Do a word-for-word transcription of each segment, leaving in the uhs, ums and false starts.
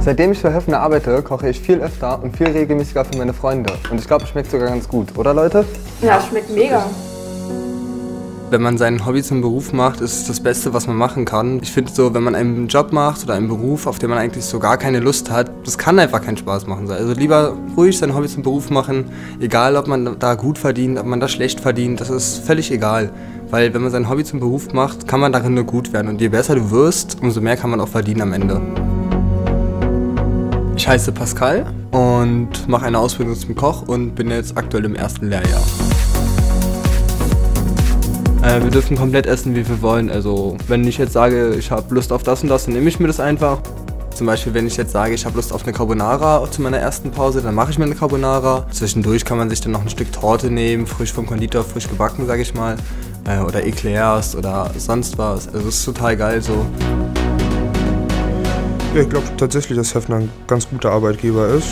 Seitdem ich für Höffner arbeite, koche ich viel öfter und viel regelmäßiger für meine Freunde. Und ich glaube, es schmeckt sogar ganz gut, oder Leute? Ja, es schmeckt mega. Wenn man sein Hobby zum Beruf macht, ist es das Beste, was man machen kann. Ich finde so, wenn man einen Job macht oder einen Beruf, auf den man eigentlich so gar keine Lust hat, das kann einfach keinen Spaß machen. Also lieber ruhig sein Hobby zum Beruf machen, egal ob man da gut verdient, ob man da schlecht verdient, das ist völlig egal. Weil wenn man sein Hobby zum Beruf macht, kann man darin nur gut werden. Und je besser du wirst, umso mehr kann man auch verdienen am Ende. Ich heiße Pascal und mache eine Ausbildung zum Koch und bin jetzt aktuell im ersten Lehrjahr. Äh, wir dürfen komplett essen, wie wir wollen. Also wenn ich jetzt sage, ich habe Lust auf das und das, dann nehme ich mir das einfach. Zum Beispiel, wenn ich jetzt sage, ich habe Lust auf eine Carbonara zu meiner ersten Pause, dann mache ich mir eine Carbonara. Zwischendurch kann man sich dann noch ein Stück Torte nehmen, frisch vom Konditor, frisch gebacken, sage ich mal. Äh, oder Eclairs oder sonst was. Also das ist total geil so. Ja, ich glaube tatsächlich, dass Höffner ein ganz guter Arbeitgeber ist.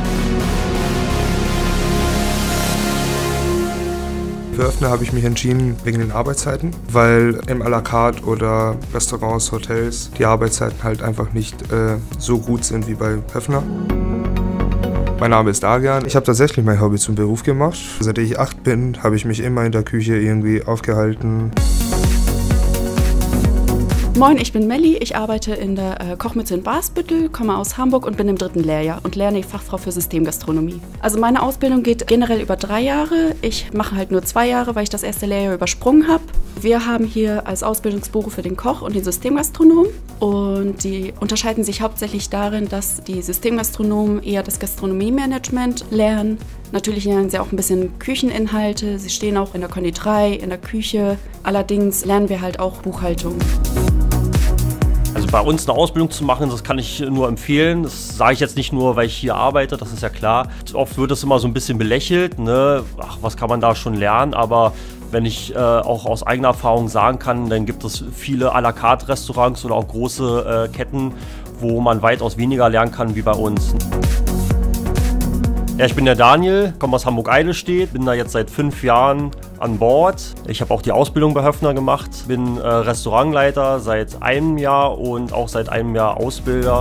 Für Höffner habe ich mich entschieden wegen den Arbeitszeiten, weil im à la carte oder Restaurants, Hotels die Arbeitszeiten halt einfach nicht äh, so gut sind wie bei Höffner. Mein Name ist Adrian. Ich habe tatsächlich mein Hobby zum Beruf gemacht. Seit ich acht bin, habe ich mich immer in der Küche irgendwie aufgehalten. Moin, ich bin Melli, ich arbeite in der äh, Kochmütze in Basbüttel, komme aus Hamburg und bin im dritten Lehrjahr und lerne Fachfrau für Systemgastronomie. Also meine Ausbildung geht generell über drei Jahre. Ich mache halt nur zwei Jahre, weil ich das erste Lehrjahr übersprungen habe. Wir haben hier als Ausbildungsberufe den Koch und den Systemgastronom und die unterscheiden sich hauptsächlich darin, dass die Systemgastronomen eher das Gastronomiemanagement lernen. Natürlich lernen sie auch ein bisschen Kücheninhalte, sie stehen auch in der Konditorei, in der Küche. Allerdings lernen wir halt auch Buchhaltung. Also bei uns eine Ausbildung zu machen, das kann ich nur empfehlen. Das sage ich jetzt nicht nur, weil ich hier arbeite, das ist ja klar. Oft wird das immer so ein bisschen belächelt, ne? Ach, was kann man da schon lernen? Aber wenn ich äh, auch aus eigener Erfahrung sagen kann, dann gibt es viele à la carte Restaurants oder auch große äh, Ketten, wo man weitaus weniger lernen kann wie bei uns. Ja, ich bin der Daniel, komme aus Hamburg-Eidelstedt, bin da jetzt seit fünf Jahren an Bord. Ich habe auch die Ausbildung bei Höffner gemacht, bin äh, Restaurantleiter seit einem Jahr und auch seit einem Jahr Ausbilder.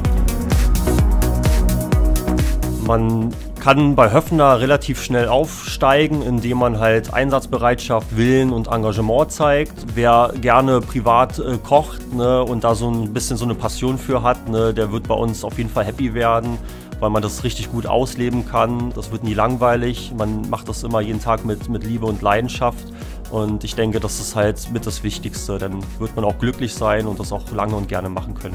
Man kann bei Höffner relativ schnell aufsteigen, indem man halt Einsatzbereitschaft, Willen und Engagement zeigt. Wer gerne privat äh, kocht, ne, und da so ein bisschen so eine Passion für hat, ne, der wird bei uns auf jeden Fall happy werden, weil man das richtig gut ausleben kann. Das wird nie langweilig. Man macht das immer jeden Tag mit, mit Liebe und Leidenschaft. Und ich denke, das ist halt mit das Wichtigste. Dann wird man auch glücklich sein und das auch lange und gerne machen können.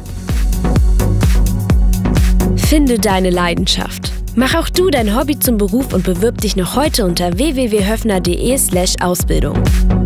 Finde deine Leidenschaft. Mach auch du dein Hobby zum Beruf und bewirb dich noch heute unter w w w punkt höffner punkt de slash Ausbildung.